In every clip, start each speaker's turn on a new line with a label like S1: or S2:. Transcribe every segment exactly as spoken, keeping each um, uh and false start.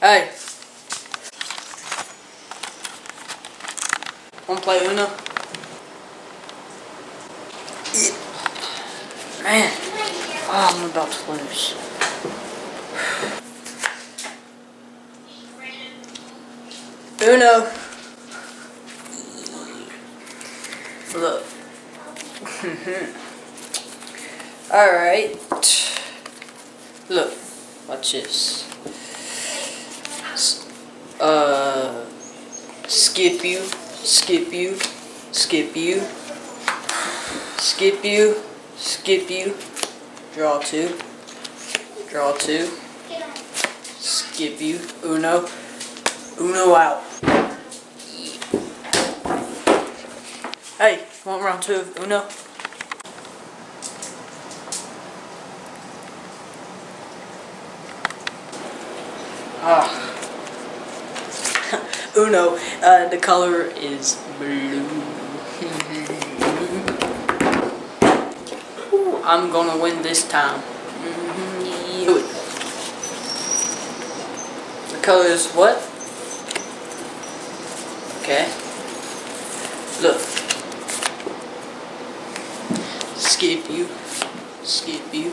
S1: Hey. Wanna play Uno? Yeah. Man. Oh, I'm about to lose. Uno. Look. Alright. Look. Watch this. Uh, skip you, skip you, skip you, skip you, skip you, draw two, draw two, skip you, Uno, Uno out. Hey, want round two of Uno? Ah. Uno, uh, the color is blue. Ooh, I'm gonna win this time. Mm-hmm. The color is what? Okay. Look. Skip you. Skip you.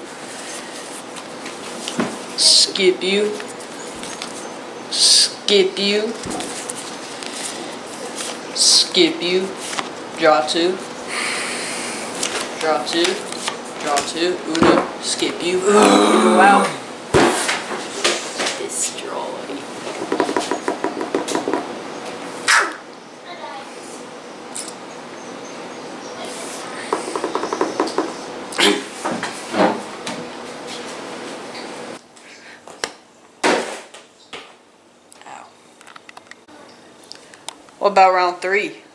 S1: Skip you. Skip you. Skip you, draw two, draw two, draw two, Uno, skip you, Uno out, destroy. Ow. What about round three?